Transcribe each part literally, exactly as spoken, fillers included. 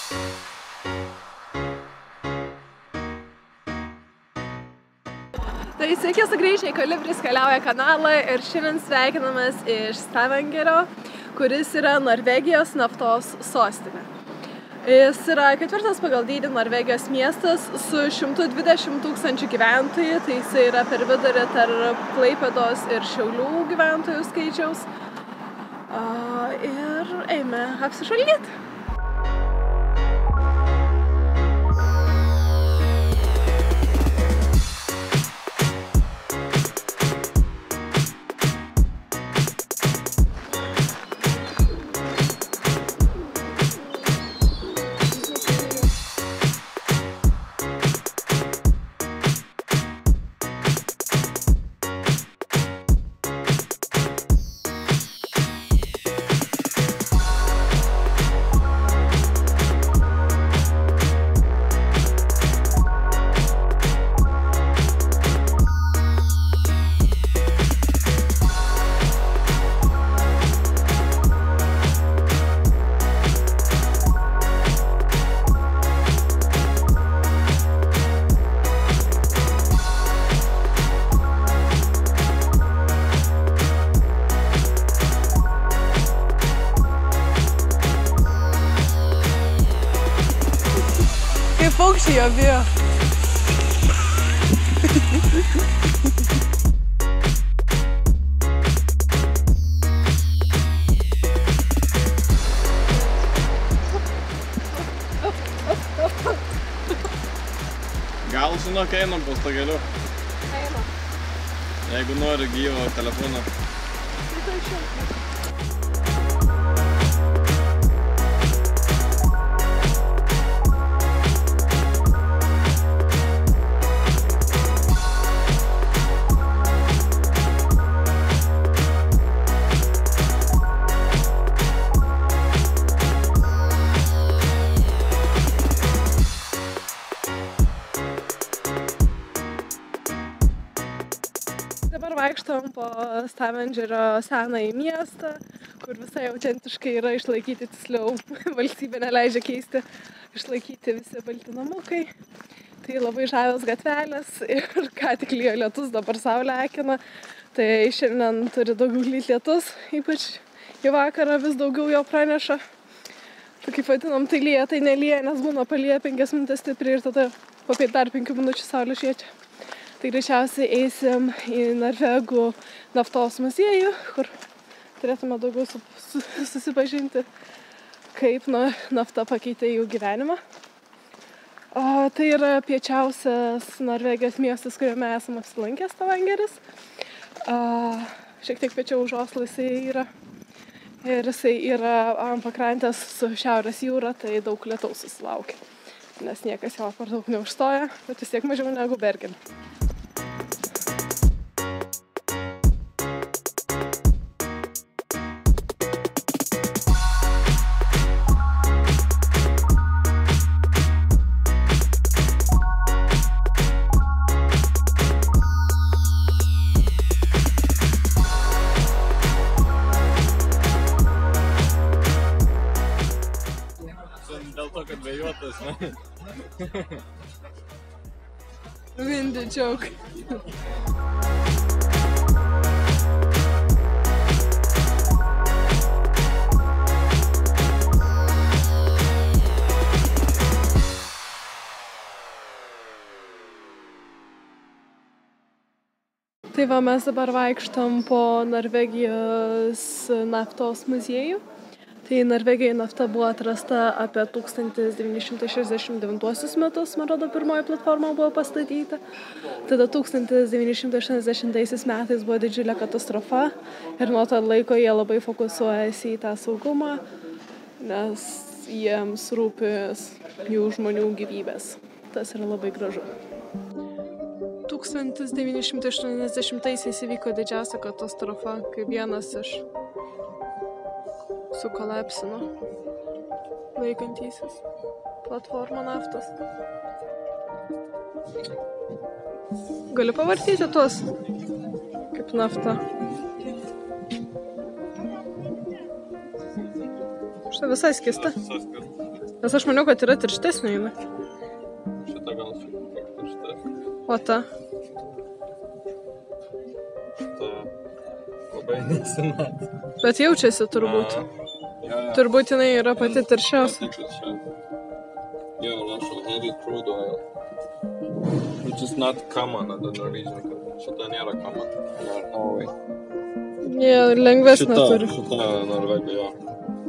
Tai sveiki sugrįžę į Kolibris keliauja kanalą ir šiandien sveikinamės iš Stavangerio, kuris yra Norvegijos naftos sostinė. Jis yra ketvirtas pagal dydį Norvegijos miestas su šimtu dvidešimt tūkstančių gyventojų, tai jis yra per vidurį tarp Klaipėdos ir Šiaulių gyventojų skaičiaus. Ir eime apsižvalgyti. Paukščiai jo bijo. Gal žinok, einam po stogeliu. Einam. Jeigu nori gyvo telefoną. Dabar vaikštom po Stavangerio senąjį miestą, kur visai autentiškai yra išlaikyti, tiksliau valstybė neleidžia keisti, išlaikyti visi balti namukai. Tai labai žavios gatvelės ir ką tik lijo lietus, dabar saulė akina. Tai šiandien turi daugiau lyti lietus, ypač į vakarą vis daugiau jo praneša. Tai kaip vadinam, tai lyja, tai nelyja, nes būna palyja penkias minutės stipriai ir tada po dar penkių minučių saulė šviečia. Tai greičiausiai eisim į Norvegų naftos muziejų, kur turėtume daugiau su, su, susipažinti, kaip na, nafta pakeitė jų gyvenimą. O, tai yra piečiausias Norvegijos miestas, kuriame esame apsilankę, Stavangeris. O, šiek tiek piečiau už Oslą jisai yra. Ir jisai yra ant pakrantės su Šiaurės jūra, tai daug lietaus susilaukia. Nes niekas jo per daug neužstoja, bet vis tiek mažiau negu Bergene. Dėl to, kad vėjuotas, ne? Windy joke. Tai va, mes dabar vaikštom po Norvegijos naftos muziejų. Tai Norvegijoje nafta buvo atrasta apie tūkstantis devyni šimtai šešiasdešimt devintuosius metus, man rodo, pirmoji platforma buvo pastatyta. Tada tūkstantis devyni šimtai aštuoniasdešimtaisiais metais buvo didžiulė katastrofa ir nuo to laiko jie labai fokusuojasi į tą saugumą, nes jiems rūpi jų žmonių gyvybės. Tas yra labai gražu. tūkstantis devyni šimtai aštuoniasdešimtaisiais įvyko didžiausia katastrofa, kai vienas iš sukolapsino laikantysis platformą naftos. Gali pavartyti tuos kaip nafta. Štai visai skista. Nes aš maniau, kad yra tirštesnio jinai. Šitą gal šiek tiek tirštesnė. O ta? Šitą labai nesimatė. Bet jaučiasi turbūt. Ja, ja. Turbūt jinai yra pati tirščiausia. Jo, Russian heavy crude oil. Which is not common at the Norwegian country. Šita nėra common. Nor Norway. Jie lengvesnė Šita, turi. šita Norvegija, jo.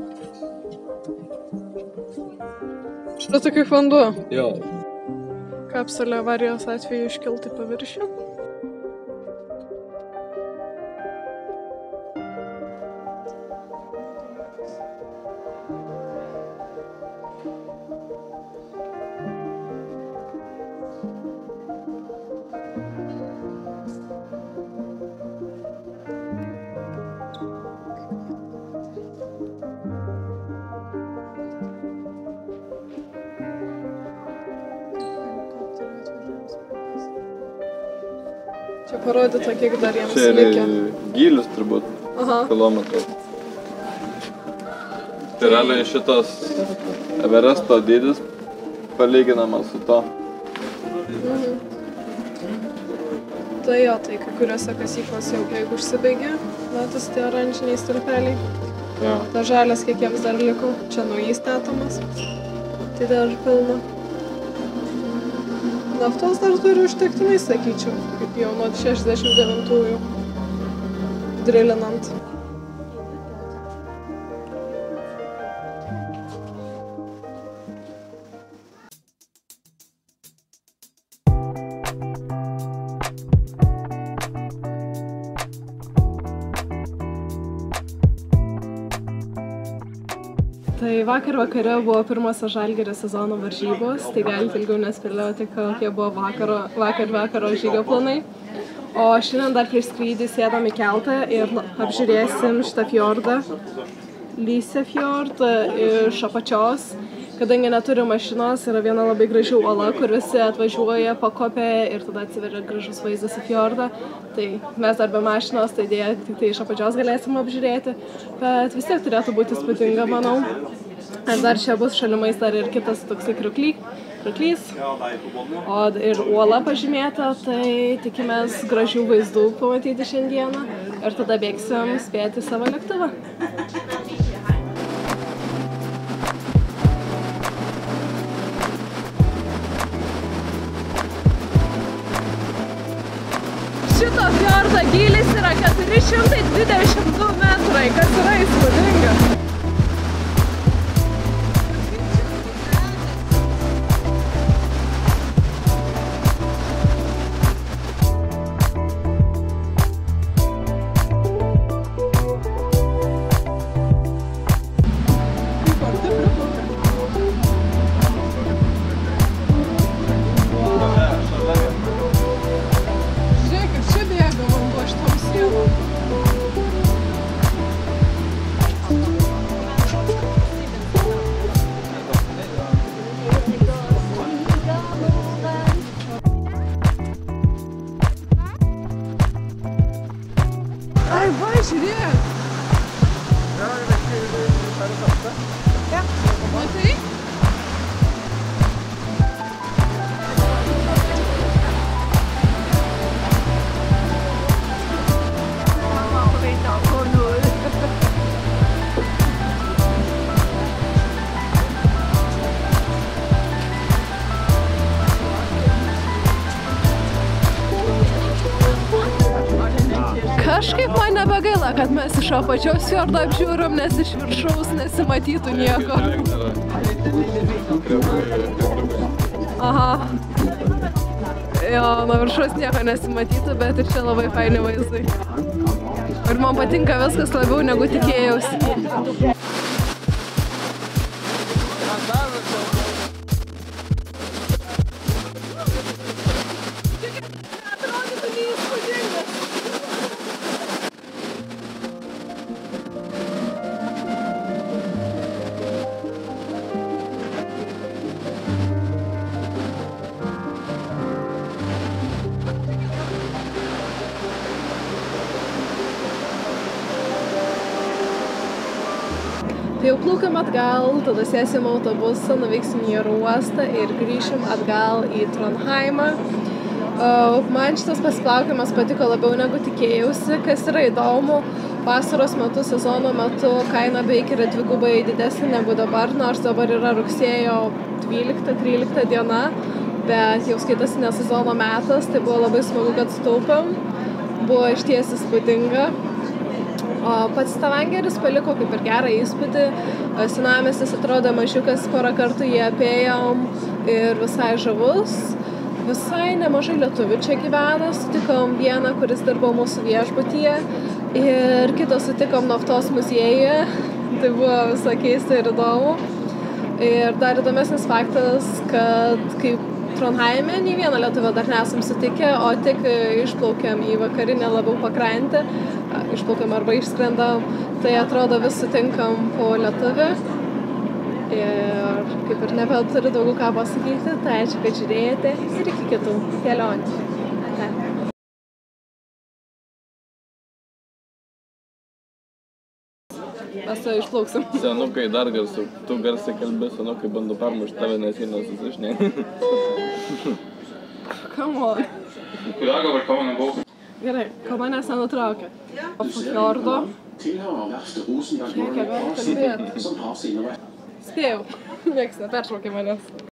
Šita tokia kaip vanduo. Jo. Kapsulė avarijos atveju iškilti paviršių. Čia parodyta, kiek dar jiems Čia likę. gylis turbūt. Aha. Kilometrų. Tai realiai šitas Everesto dydis palyginamas su to. Mhm. Tai jo, tai kai kuriuose kasyklos jau jeigu užsibaigė, matos tie oranžiniai stulpeliai. Jo. Ta žalias, kiek jiems dar liko, čia naujai statomas. Tai dar pilna. Naftos dar turi užtektinai, sakyčiau, kaip jau nuo šešiasdešimt devintųjų drilinant. Tai vakar vakare buvo pirmosios Žalgirio sezono varžybos, tai galite ilgiau nespėlioti, kokie buvo vakaro, vakar vakaro žygio planai. O šiandien dar prieš skrydį sėdam į keltą ir apžiūrėsim šitą fjordą, Lyse fjord iš apačios. Kadangi neturi mašinos, yra viena labai graži uola, kur visi atvažiuoja, pakopia ir tada atsiveria gražus vaizdas į fjordą. Tai mes dar be mašinos, tai dėja tik tai iš apačios galėsim apžiūrėti, bet vis tiek turėtų būti įspūdinga, manau. Ir dar čia bus šalimais dar ir kitas toksai kriukly, kriuklys, o ir uola pažymėta, tai tikimės gražių vaizdų pamatyti šiandieną ir tada bėgsim spėti savo lėktuvą. Šito fjordo gylis yra keturi šimtai dvidešimt du metrai, kas yra įspūdinga. Ai, va, žiūrėk! Matai? Kažkaip man nebegaila, kad mes iš apačios fjordą apžiūrim, nes iš viršaus nesimatytų nieko. Aha. Jo, nuo viršaus nieko nesimatytų, bet ir čia labai faini vaizdai. Ir man patinka viskas labiau negu tikėjausi. Tai Tai jau plaukiam atgal, tada sėsim autobusą, nuvyksim į oro uostą ir grįšim atgal į Trondheimą. Man šitas pasiplaukimas patiko labiau negu tikėjausi, kas yra įdomu. Vasaros metu, sezono metu kaina beveik yra dvigubai didesnė negu dabar, nors dabar yra rugsėjo dvylikta trylikta diena, bet jau skaitasi ne sezono metas, tai buvo labai smagu, kad sutaupėm. Buvo išties įspūdinga. O pats Stavangeris paliko kaip ir gerą įspūdį. Senamiestis atrodo mažiukas, porą kartų jį apėjom ir visai žavus. Visai nemažai lietuvių čia gyvena, sutikom vieną, kuris dirbo mūsų viešbutyje ir kitą sutikom naftos muziejuje, tai buvo visai keista ir įdomu. Ir dar įdomesnis faktas, kad kaip Trondheime nei vieną lietuvę dar nesam sutikę, o tik išplaukiam į vakarinę labiau pakrantę, išplaukiam arba išskrendam, tai atrodo vis sutinkam po lietuvį. Ir kaip ir nebeturiu daugiau ką pasakyti, tai ačiū, kad žiūrėjote ir iki kitų kelionių. Mes to išplauksim. Senukai dar garsiau, tu garsiai kalbė, senukai bando permušti tave, nes jie nesusišnė. Come on. Gerai, kol manęs nenutraukia. O fjordo. Kiek gali kalbėti? Spėjau. Nieks neperšaukė manęs.